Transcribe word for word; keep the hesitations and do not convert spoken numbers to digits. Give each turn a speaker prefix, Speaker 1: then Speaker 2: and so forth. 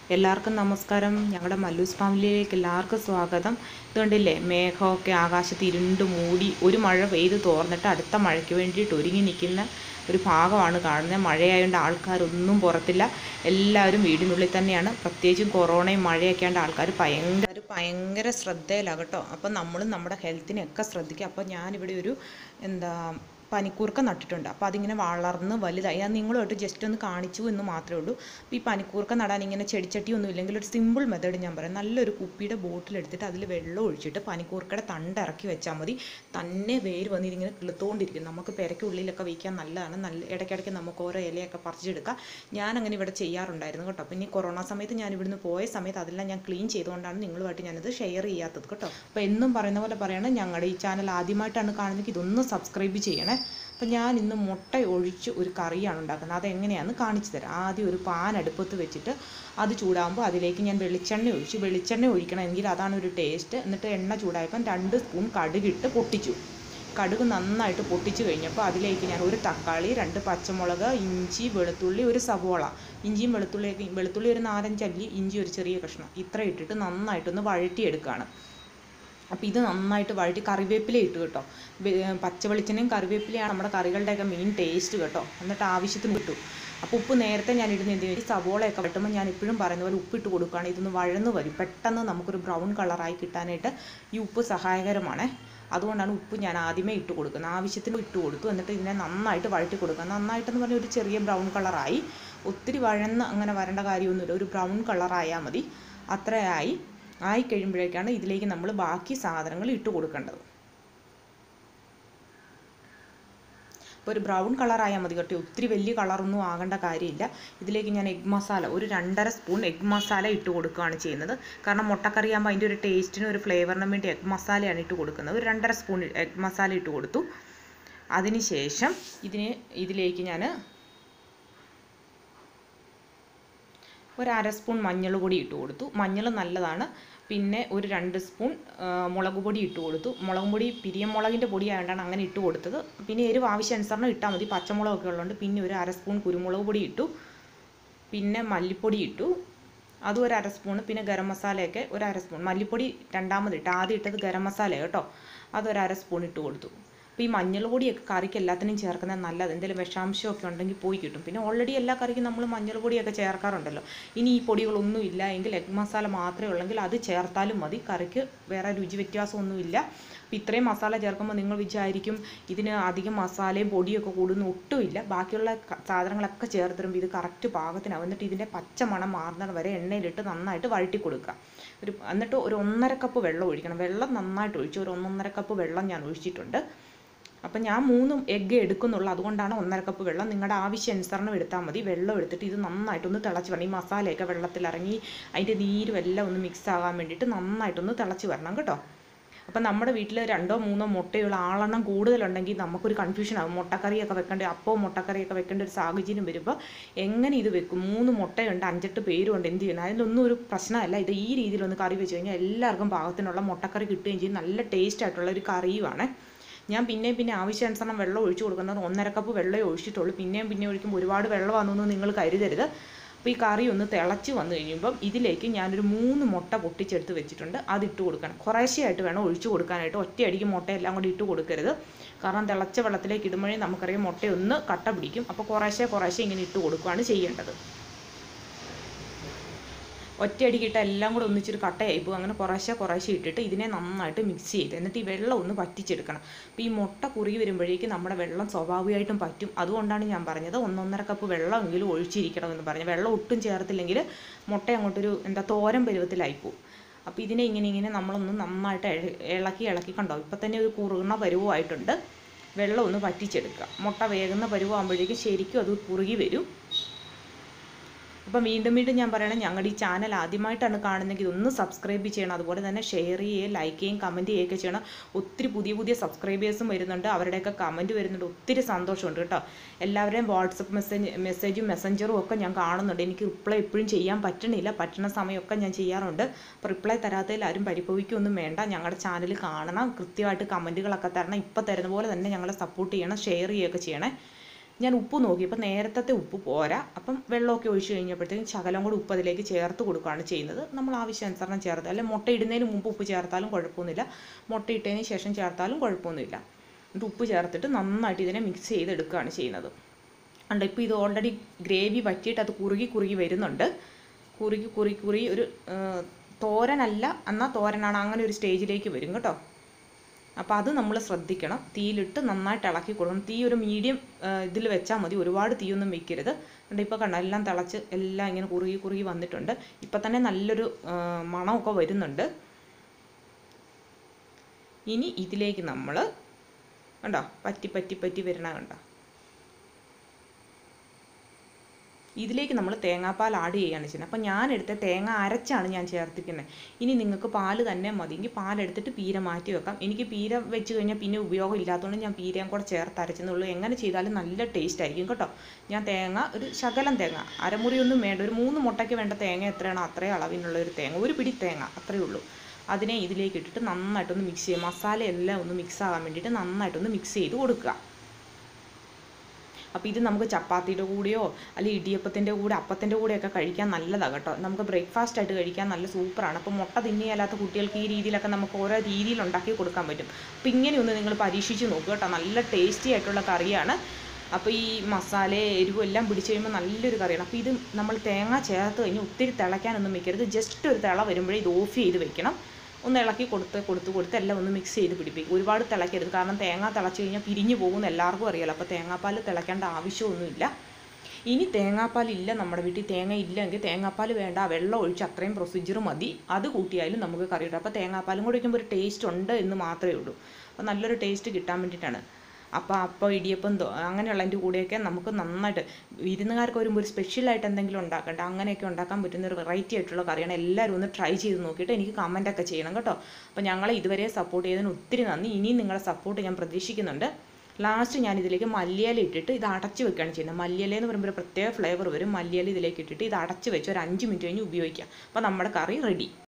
Speaker 1: എല്ലാവർക്കും നമസ്കാരം. ഞങ്ങളുടെ മല്ലൂസ് ഫാമിലിയിലേക്ക് എല്ലാവർക്കും സ്വാഗതം. ഇതുകൊണ്ടില്ലേ, മേഘമൊക്കെ ആകാശത്ത് ഇരുണ്ട് മൂടി ഒരു മഴ പെയ്ത് തോർന്നിട്ട് അടുത്ത മഴയ്ക്ക് വേണ്ടിയിട്ട് ഒരുങ്ങി നിൽക്കുന്ന ഒരു ഭാഗമാണ് കാണുന്നത്. മഴയായതുകൊണ്ട് ആൾക്കാരൊന്നും പുറത്തില്ല, എല്ലാവരും വീടിനുള്ളിൽ തന്നെയാണ്. പ്രത്യേകിച്ചും കൊറോണയും മഴയൊക്കെ ആയതുകൊണ്ട് ആൾക്കാർ ഭയങ്കര ഭയങ്കര ശ്രദ്ധയിലാണ് കേട്ടോ. അപ്പം നമ്മളും നമ്മുടെ ഹെൽത്തിനെയൊക്കെ ശ്രദ്ധിക്കുക. അപ്പോൾ ഞാനിവിടെ ഒരു എന്താ പനിക്കൂർക്ക നട്ടിട്ടുണ്ട്. അപ്പോൾ അതിങ്ങനെ വളർന്ന് വലുതായി. ഞാൻ നിങ്ങളുമായിട്ട് ജസ്റ്റ് ഒന്ന് കാണിച്ചു എന്ന് മാത്രമേ ഉള്ളൂ. അപ്പോൾ ഈ പനിക്കൂർക്ക നടാൻ ഇങ്ങനെ ചെടിച്ചട്ടിയൊന്നും ഇല്ലെങ്കിൽ ഒരു സിമ്പിൾ മെത്തേഡ് ഞാൻ പറയാം. നല്ലൊരു കുപ്പിയുടെ ബോട്ടിലെടുത്തിട്ട് അതിൽ വെള്ളം ഒഴിച്ചിട്ട് പനിക്കൂർക്കയുടെ തണ്ട് ഇറക്കി വെച്ചാൽ മതി. തന്നെ വേര് വന്ന് ഇതിങ്ങനെ കിളുത്തുകൊണ്ടിരിക്കും. നമുക്ക് പെരയ്ക്കുള്ളിലൊക്കെ വയ്ക്കാൻ നല്ലതാണ്. നല്ല ഇടയ്ക്കിടയ്ക്ക് നമുക്ക് ഓരോ ഇലയൊക്കെ പറിച്ചെടുക്കാം. ഞാനങ്ങനെ ഇവിടെ ചെയ്യാറുണ്ടായിരുന്നു കേട്ടോ. പിന്നെ ഈ കൊറോണ സമയത്ത് ഞാൻ ഇവിടുന്ന് പോയ സമയത്ത് അതെല്ലാം ഞാൻ ക്ലീൻ ചെയ്തുകൊണ്ടാണ് നിങ്ങളുമായിട്ട് ഞാനത് ഷെയർ ചെയ്യാത്തത് കേട്ടോ. അപ്പോൾ എന്നും പറയുന്ന പോലെ പറയണം, ഞങ്ങളുടെ ഈ ചാനൽ ആദ്യമായിട്ടാണ് കാണുന്നതെങ്കിൽ ഇതൊന്ന് സബ്സ്ക്രൈബ് ചെയ്യണേ. അപ്പം ഞാൻ ഇന്ന് മുട്ട ഒഴിച്ച് ഒരു കറിയാണ് ഉണ്ടാക്കുന്നത്. അതെങ്ങനെയാണെന്ന് കാണിച്ചു തരാം. ആദ്യം ഒരു പാൻ അടുപ്പത്ത് വെച്ചിട്ട് അത് ചൂടാകുമ്പോൾ അതിലേക്ക് ഞാൻ വെളിച്ചെണ്ണ ഒഴിച്ചു. വെളിച്ചെണ്ണ ഒഴിക്കണം, എങ്കിൽ അതാണ് ഒരു ടേസ്റ്റ്. എന്നിട്ട് എണ്ണ ചൂടായപ്പം രണ്ട് സ്പൂൺ കടുകിട്ട് പൊട്ടിച്ചു. കടുക് നന്നായിട്ട് പൊട്ടിച്ചു കഴിഞ്ഞപ്പോൾ അതിലേക്ക് ഞാൻ ഒരു തക്കാളി, രണ്ട് പച്ചമുളക്, ഇഞ്ചി, വെളുത്തുള്ളി, ഒരു സവോള, ഇഞ്ചിയും വെളുത്തുള്ളിയൊക്കെ വെളുത്തുള്ളി ഒരു നാലഞ്ചല്ലി, ഇഞ്ചി ഒരു ചെറിയ കഷ്ണം, ഇത്ര ഇട്ടിട്ട് നന്നായിട്ടൊന്ന് വഴറ്റിയെടുക്കുകയാണ്. അപ്പോൾ ഇത് നന്നായിട്ട് വഴറ്റി കറിവേപ്പില ഇട്ട് കേട്ടോ. പച്ച വെളിച്ചെണ്ണയും കറിവേപ്പിലയാണ് നമ്മുടെ കറികളുടെയൊക്കെ മെയിൻ ടേസ്റ്റ് കേട്ടോ. എന്നിട്ട് ആവശ്യത്തിന് ഇട്ടു. അപ്പോൾ ഉപ്പ് നേരത്തെ ഞാൻ ഇടുന്ന എന്ത് ചെയ്യും, സവോളയൊക്കെ വെട്ടുമ്പോൾ ഞാൻ എപ്പോഴും പറയുന്ന പോലെ ഉപ്പിട്ട് കൊടുക്കുകയാണ്. ഇതൊന്ന് വഴന്ന് വരും. പെട്ടെന്ന് നമുക്കൊരു ബ്രൗൺ കളറായി കിട്ടാനായിട്ട് ഈ ഉപ്പ് സഹായകരമാണ്. അതുകൊണ്ടാണ് ഉപ്പ് ഞാൻ ആദ്യമേ ഇട്ട് കൊടുക്കുന്നത്. ആവശ്യത്തിന് ഇട്ട് കൊടുത്തു. എന്നിട്ട് ഇതിനെ നന്നായിട്ട് വഴറ്റി കൊടുക്കുക. നന്നായിട്ടെന്ന് പറഞ്ഞാൽ ഒരു ചെറിയ ബ്രൗൺ കളറായി. ഒത്തിരി വഴന്ന് അങ്ങനെ വരേണ്ട കാര്യമൊന്നുമില്ല. ഒരു ബ്രൗൺ കളറായാൽ മതി. അത്രയായി ആയി കഴിയുമ്പോഴേക്കാണ് ഇതിലേക്ക് നമ്മൾ ബാക്കി സാധനങ്ങൾ ഇട്ട് കൊടുക്കേണ്ടത്. അപ്പോൾ ഒരു ബ്രൗൺ കളറായാൽ മതി കേട്ടോ. ഒത്തിരി വലിയ കളറൊന്നും ആകേണ്ട കാര്യമില്ല. ഇതിലേക്ക് ഞാൻ എഗ് മസാല ഒരു രണ്ടര സ്പൂൺ എഗ് മസാല ഇട്ട് കൊടുക്കുകയാണ് ചെയ്യുന്നത്. കാരണം മുട്ടക്കറിയാകുമ്പോൾ അതിൻ്റെ ഒരു ടേസ്റ്റിനും ഒരു ഫ്ലേവറിനും വേണ്ടി എഗ് മസാലയാണ് ഇട്ട് കൊടുക്കുന്നത്. ഒരു രണ്ടര സ്പൂൺ എഗ് മസാല ഇട്ട് കൊടുത്തു. അതിനുശേഷം ഇതിന് ഇതിലേക്ക് ഞാൻ ഒരു അര സ്പൂൺ മഞ്ഞൾ പൊടി ഇട്ട് കൊടുത്തു. മഞ്ഞൾ നല്ലതാണ്. പിന്നെ ഒരു രണ്ട് സ്പൂൺ മുളക് പൊടി ഇട്ട് കൊടുത്തു. മുളക് പൊടി പിരിയം മുളകിൻ്റെ പൊടി ആയതുകൊണ്ടാണ് അങ്ങനെ ഇട്ട് കൊടുത്തത്. പിന്നെ എരിവ് ആവശ്യാനുസരണം ഇട്ടാൽ മതി. പച്ചമുളകൊക്കെ ഉള്ളതുകൊണ്ട്. പിന്നെ ഒരു അര സ്പൂൺ കുരുമുളക് പൊടി ഇട്ടു. പിന്നെ മല്ലിപ്പൊടി ഇട്ടു, അതും ഒരു അര സ്പൂൺ. പിന്നെ ഗരം മസാലയൊക്കെ ഒരു അര സ്പൂൺ. മല്ലിപ്പൊടി രണ്ടാമത് ഇട്ട്, ആദ്യം ഇട്ടത് ഗരം മസാല കേട്ടോ. അതൊരു അര സ്പൂൺ ഇട്ട് കൊടുത്തു. അപ്പോൾ ഈ മഞ്ഞൾ പൊടിയൊക്കെ കറിക്ക് എല്ലാത്തിനും ചേർക്കുന്നത് നല്ലത്. എന്തെങ്കിലും വിഷാംശമൊക്കെ ഉണ്ടെങ്കിൽ പോയി കിട്ടും. പിന്നെ ഓൾറെഡി എല്ലാ കറിക്കും നമ്മൾ മഞ്ഞൾ പൊടിയൊക്കെ ചേർക്കാറുണ്ടല്ലോ. ഇനി ഈ പൊടികളൊന്നും ഇല്ല എങ്കിൽ എഗ് മസാല മാത്രമേ ഉള്ളെങ്കിൽ അത് ചേർത്താലും മതി. കറിക്ക് വേറെ രുചി വ്യത്യാസമൊന്നുമില്ല. അപ്പോൾ ഇത്രയും മസാല ചേർക്കുമ്പോൾ നിങ്ങൾ വിചാരിക്കും ഇതിന് അധികം മസാലയും പൊടിയൊക്കെ കൂടുന്ന ഒട്ടുമില്ല. ബാക്കിയുള്ള സാധനങ്ങളൊക്കെ ചേർത്തിടുമ്പോൾ ഇത് കറക്റ്റ് പാകത്തിനാവും. എന്നിട്ട് ഇതിൻ്റെ പച്ച മണം മാറുന്നത് വരെ എണ്ണയിലിട്ട് നന്നായിട്ട് വഴറ്റി കൊടുക്കുക. ഒരു എന്നിട്ട് ഒരു ഒന്നര കപ്പ് വെള്ളം ഒഴിക്കണം. വെള്ളം നന്നായിട്ട് ഒഴിച്ചു. ഒരു ഒന്നൊന്നര കപ്പ് വെള്ളം ഞാൻ ഒഴിച്ചിട്ടുണ്ട്. അപ്പം ഞാൻ മൂന്ന് എഗ്ഗ് എടുക്കുന്നുള്ളൂ, അതുകൊണ്ടാണ് ഒന്നര കപ്പ് വെള്ളം. നിങ്ങളുടെ ആവശ്യാനുസരണം എടുത്താൽ മതി. വെള്ളം എടുത്തിട്ട് ഇത് നന്നായിട്ടൊന്ന് തിളച്ച് വരണം. ഈ മസാലയൊക്കെ വെള്ളത്തിലിറങ്ങി അതിൻ്റെ നീരും എല്ലാം ഒന്ന് മിക്സ് ആകാൻ വേണ്ടിയിട്ട് നന്നായിട്ടൊന്ന് തിളച്ച് വരണം കേട്ടോ. അപ്പം നമ്മുടെ വീട്ടിൽ രണ്ടോ മൂന്നോ മുട്ടയുള്ള ആളെണ്ണം കൂടുതലുണ്ടെങ്കിൽ നമുക്കൊരു കൺഫ്യൂഷൻ ആകും. മുട്ടക്കറിയൊക്കെ വെക്കേണ്ട അപ്പവും മുട്ടക്കറിയൊക്കെ വെക്കേണ്ട ഒരു സാഹചര്യം വരുമ്പോൾ എങ്ങനെ ഇത് വെക്കും? മൂന്ന് മുട്ടയുണ്ട്, അഞ്ചെട്ട് പേരുണ്ട്, എന്ത് ചെയ്യണം? അതിലൊന്നും ഒരു പ്രശ്നമല്ല. ഇത് ഈ രീതിയിലൊന്ന് കറി വെച്ച് കഴിഞ്ഞാൽ എല്ലാവർക്കും പാകത്തിനുള്ള മുട്ടക്കറി കിട്ടുകയും ചെയ്യും. നല്ല ടേസ്റ്റ് ആയിട്ടുള്ള ഒരു കറിയുമാണ്. ഞാൻ പിന്നെയും പിന്നെ ആവശ്യാനുസരണം വെള്ളം ഒഴിച്ചു കൊടുക്കുന്നത്. ഒന്നര കപ്പ് വെള്ളമേ ഒഴിച്ചിട്ടുള്ളൂ. പിന്നെയും പിന്നെ ഒഴിക്കുമ്പോൾ ഒരുപാട് വെള്ളം വന്നു നിങ്ങൾ കരുതരുത്. അപ്പോൾ ഈ കറി ഒന്ന് തിളച്ച് വന്നു കഴിയുമ്പം ഇതിലേക്ക് ഞാനൊരു മൂന്ന് മുട്ട പൊട്ടിച്ചെടുത്ത് വെച്ചിട്ടുണ്ട്. അതിട്ട് കൊടുക്കണം. കുറേശ്ശെയായിട്ട് വേണം ഒഴിച്ചു കൊടുക്കാനായിട്ട്. ഒറ്റയടിക്ക് മുട്ടയെല്ലാം കൂടി ഇട്ട് കൊടുക്കരുത്. കാരണം തിളച്ച വെള്ളത്തിലേക്ക് ഇടുമ്പോഴേ നമുക്കറിയാം മുട്ടയൊന്ന് കട്ട പിടിക്കും. അപ്പോൾ കുറേശ്ശെ കുറേശ്ശെ ഇങ്ങനെ ഇട്ട് കൊടുക്കുകയാണ് ചെയ്യേണ്ടത്. ഒറ്റയടിക്കിട്ട എല്ലാം കൂടെ ഒന്നിച്ചൊരു കട്ടയായിപ്പോൾ. അങ്ങനെ കുറേശ്ശെ കുറേശ്ശെ ഇട്ടിട്ട് ഇതിനെ നന്നായിട്ട് മിക്സ് ചെയ്ത് എന്നിട്ട് ഈ വെള്ളം ഒന്ന് വറ്റിച്ചെടുക്കണം. അപ്പോൾ ഈ മുട്ട കുറുകി വരുമ്പോഴേക്ക് നമ്മുടെ വെള്ളം സ്വാഭാവികമായിട്ടും പറ്റും. അതുകൊണ്ടാണ് ഞാൻ പറഞ്ഞത് ഒന്നൊന്നര കപ്പ് വെള്ളമെങ്കിലും ഒഴിച്ചിരിക്കണമെന്ന് പറഞ്ഞു. വെള്ളം ഒട്ടും ചേർത്തില്ലെങ്കിൽ മുട്ട അങ്ങോട്ടൊരു എന്താ തോരൻ പരുവത്തിലായിപ്പോവും. അപ്പോൾ ഇതിനെ ഇങ്ങനെ ഇങ്ങനെ നമ്മളൊന്ന് നന്നായിട്ട് ഇളക്കി ഇളക്കി കണ്ടോ. ഇപ്പം തന്നെ ഒരു കുറുകുന്ന പരുവമായിട്ടുണ്ട്. വെള്ളം ഒന്ന് വറ്റിച്ചെടുക്കുക. മുട്ട വേകുന്ന പരുവമാകുമ്പോഴേക്കും ശരിക്കും അത് കുറുകി വരും. അപ്പം വീണ്ടും വീണ്ടും ഞാൻ പറയണം, ഞങ്ങളുടെ ഈ ചാനൽ ആദ്യമായിട്ടാണ് കാണുന്നതെങ്കിൽ ഇതൊന്ന് സബ്സ്ക്രൈബ് ചെയ്യണം. അതുപോലെ തന്നെ ഷെയർ ചെയ്യുകയും ലൈക്ക് ചെയ്യുകയും കമൻറ്റ് ചെയ്യുകയൊക്കെ ചെയ്യണം. ഒത്തിരി പുതിയ പുതിയ സബ്സ്ക്രൈബേഴ്സും വരുന്നുണ്ട്. അവരുടെയൊക്കെ കമൻറ്റ് വരുന്നുണ്ട്. ഒത്തിരി സന്തോഷമുണ്ട് കേട്ടോ. എല്ലാവരുടെയും വാട്സപ്പ് മെസ്സേജ് മെസ്സേജും മെസ്സഞ്ചറും ഒക്കെ ഞാൻ കാണുന്നുണ്ട്. എനിക്ക് റിപ്ലൈ എപ്പോഴും ചെയ്യാൻ പറ്റണില്ല. പറ്റുന്ന സമയമൊക്കെ ഞാൻ ചെയ്യാറുണ്ട്. അപ്പോൾ റിപ്ലൈ തരാത്തതിൽ ആരും പരിഭവിക്കൊന്നും വേണ്ട. ഞങ്ങളുടെ ചാനൽ കാണണം, കൃത്യമായിട്ട് കമൻറ്റുകളൊക്കെ തരണം. ഇപ്പോൾ തരുന്ന പോലെ തന്നെ ഞങ്ങളെ സപ്പോർട്ട് ചെയ്യണം, ഷെയർ ചെയ്യുകയൊക്കെ ചെയ്യണേ. ഞാൻ ഉപ്പ് നോക്കിയപ്പോൾ നേരത്തെ ഉപ്പ് പോരാ. അപ്പം വെള്ളമൊക്കെ ഒഴിച്ച് കഴിഞ്ഞപ്പോഴത്തേക്കും ശകലം കൂടി ഉപ്പ് അതിലേക്ക് ചേർത്ത് കൊടുക്കുകയാണ് ചെയ്യുന്നത്. നമ്മൾ ആവശ്യാനുസരണം ചേർത്ത്, അല്ലെ മുട്ട ഇടുന്നതിന് മുമ്പ് ഉപ്പ് ചേർത്താലും കുഴപ്പമൊന്നുമില്ല, മുട്ട ഇട്ടതിന് ശേഷം ചേർത്താലും കുഴപ്പമൊന്നുമില്ല. എന്നിട്ട് ഉപ്പ് ചേർത്തിട്ട് നന്നായിട്ട് ഇതിനെ മിക്സ് ചെയ്തെടുക്കുകയാണ് ചെയ്യുന്നത്. ഉണ്ട് ഇപ്പോൾ ഇത് ഓൾറെഡി ഗ്രേവി വറ്റിയിട്ട് അത് കുറുകി കുറുകി വരുന്നുണ്ട്. കുറുകി കുറുകി കുറുകി ഒരു തോരനല്ല എന്നാൽ തോരനാണ്, അങ്ങനെ ഒരു സ്റ്റേജിലേക്ക് വരും കേട്ടോ. അപ്പോൾ അത് നമ്മൾ ശ്രദ്ധിക്കണം. തീയിലിട്ട് നന്നായിട്ട് ഇളക്കി കൊടുക്കണം. തീ ഒരു മീഡിയം ഇതിൽ വെച്ചാൽ മതി, ഒരുപാട് തീയൊന്നും വെക്കരുത്. എന്നിട്ട് ഇപ്പോൾ കണ്ട എല്ലാം തിളച്ച് എല്ലാം ഇങ്ങനെ കുറുകി കുറുകി വന്നിട്ടുണ്ട്. ഇപ്പം തന്നെ നല്ലൊരു മണമൊക്കെ വരുന്നുണ്ട്. ഇനി ഇതിലേക്ക് നമ്മൾ കണ്ടോ പറ്റി പറ്റി പറ്റി വരണ കണ്ടോ, ഇതിലേക്ക് നമ്മൾ തേങ്ങാപ്പാൽ ആഡ് ചെയ്യുകയാണ് ചെയ്യുന്നത്. അപ്പം ഞാനെടുത്ത തേങ്ങ അരച്ചാണ് ഞാൻ ചേർത്തിക്കുന്നത്. ഇനി നിങ്ങൾക്ക് പാല് തന്നെ മതിയെങ്കിൽ പാലെടുത്തിട്ട് പീര മാറ്റി വെക്കാം. എനിക്ക് പീര വെച്ച് കഴിഞ്ഞാൽ പിന്നെ ഉപയോഗം ഇല്ലാത്തതുകൊണ്ട് ഞാൻ പീരയും കൂടെ ചേർത്ത് അരച്ചെന്നുള്ളൂ. എങ്ങനെ ചെയ്താലും നല്ല ടേസ്റ്റ് ആയിരിക്കും കേട്ടോ. ഞാൻ തേങ്ങ ഒരു ശകലം തേങ്ങ, അരമുറിയൊന്നും വേണ്ട, ഒരു മൂന്ന് മുട്ടയ്ക്ക് വേണ്ട തേങ്ങ എത്രയാണോ അത്രയും അളവിനുള്ള ഒരു തേങ്ങ, ഒരു പിടി തേങ്ങ അത്രയേ ഉള്ളൂ. അതിനെ ഇതിലേക്ക് ഇട്ടിട്ട് നന്നായിട്ടൊന്ന് മിക്സ് ചെയ്യുക. മസാലയെല്ലാം ഒന്ന് മിക്സ് ആകാൻ വേണ്ടിയിട്ട് നന്നായിട്ടൊന്ന് മിക്സ് ചെയ്ത് കൊടുക്കുക. അപ്പോൾ ഇത് നമുക്ക് ചപ്പാത്തിയുടെ കൂടെയോ അല്ലെങ്കിൽ ഇടിയപ്പത്തിൻ്റെ കൂടെ അപ്പത്തിൻ്റെ കൂടെയൊക്കെ കഴിക്കാൻ നല്ലതാണ് കേട്ടോ. നമുക്ക് ബ്രേക്ക്ഫാസ്റ്റ് ആയിട്ട് കഴിക്കാൻ നല്ല സൂപ്പറാണ്. അപ്പോൾ മുട്ട തിന്നിയല്ലാത്ത കുട്ടികൾക്ക് ഈ രീതിയിലൊക്കെ നമുക്ക് ഓരോ രീതിയിൽ ഉണ്ടാക്കി കൊടുക്കാൻ പറ്റും. അപ്പോൾ ഇങ്ങനെയൊന്ന് നിങ്ങൾ പരീക്ഷിച്ച് നോക്കുക കേട്ടോ. നല്ല ടേസ്റ്റി ആയിട്ടുള്ള കറിയാണ്. അപ്പോൾ ഈ മസാല എരിവും എല്ലാം പിടിച്ച് കഴിയുമ്പോൾ നല്ലൊരു കറിയാണ്. അപ്പോൾ ഇത് നമ്മൾ തേങ്ങ ചേർത്ത് കഴിഞ്ഞ് ഒത്തിരി തിളയ്ക്കാനൊന്നും വെക്കരുത്. ജസ്റ്റ് ഒരു തിള വരുമ്പോഴേ ഇത് ഓഫ് ചെയ്ത് വെക്കണം. ഒന്ന് ഇളക്കി കൊടുത്ത് കൊടുത്ത് കൊടുത്ത് എല്ലാം ഒന്ന് മിക്സ് ചെയ്ത് പിടിപ്പിക്കും. ഒരുപാട് തിളയ്ക്കരുത്, കാരണം തേങ്ങ തിളച്ച് കഴിഞ്ഞാൽ പിരിഞ്ഞു പോകുമെന്ന് എല്ലാവർക്കും അറിയാലോ. അപ്പോൾ തേങ്ങാപ്പാൽ തിളയ്ക്കേണ്ട ആവശ്യമൊന്നുമില്ല. ഇനി തേങ്ങാപ്പാൽ ഇല്ല നമ്മുടെ വീട്ടിൽ, തേങ്ങ ഇല്ലെങ്കിൽ തേങ്ങാപ്പാൽ വേണ്ട, വെള്ളം ഒഴിച്ച് അത്രയും പ്രൊസീജിയർ മതി. അത് കൂട്ടിയാലും നമുക്ക് കറി ഇടാം. അപ്പോൾ തേങ്ങാപ്പാലും കൂടി വയ്ക്കുമ്പോൾ ഒരു ടേസ്റ്റ് ഉണ്ട് എന്ന് മാത്രമേ ഉള്ളൂ. അപ്പോൾ നല്ലൊരു ടേസ്റ്റ് കിട്ടാൻ വേണ്ടിയിട്ടാണ്. അപ്പോൾ അപ്പോൾ ഇടിയപ്പം തോ അങ്ങനെയുള്ളതിൻ്റെ കൂടെയൊക്കെ നമുക്ക് നന്നായിട്ട് വിരുന്നുകാർക്ക് വരുമ്പോൾ ഒരു സ്പെഷ്യലായിട്ട് എന്തെങ്കിലും ഉണ്ടാക്കണ്ട, അങ്ങനെയൊക്കെ ഉണ്ടാക്കാൻ പറ്റുന്ന ഒരു വെറൈറ്റി ആയിട്ടുള്ള കറിയാണ്. എല്ലാവരും ഒന്ന് ട്രൈ ചെയ്ത് നോക്കിയിട്ട് എനിക്ക് കമൻറ്റൊക്കെ ചെയ്യണം കേട്ടോ. അപ്പോൾ ഞങ്ങളെ ഇതുവരെ സപ്പോർട്ട് ചെയ്തതിന് ഒത്തിരി നന്ദി. ഇനിയും നിങ്ങളുടെ സപ്പോർട്ട് ഞാൻ പ്രതീക്ഷിക്കുന്നുണ്ട്. ലാസ്റ്റ് ഞാൻ ഇതിലേക്ക് മല്ലിയില ഇട്ടിട്ട് ഇത് അടച്ച് വെക്കുകയാണ് ചെയ്യുന്നത്. മല്ലിയില എന്ന് പറയുമ്പോൾ ഒരു പ്രത്യേക ഫ്ലേവർ വരും. മല്ലിയില ഇതിലേക്ക് ഇട്ടിട്ട് ഇത് അടച്ച് വെച്ച് ഒരു അഞ്ച് മിനിറ്റ് കഴിഞ്ഞ് ഉപയോഗിക്കാം. അപ്പോൾ നമ്മുടെ കറി റെഡി.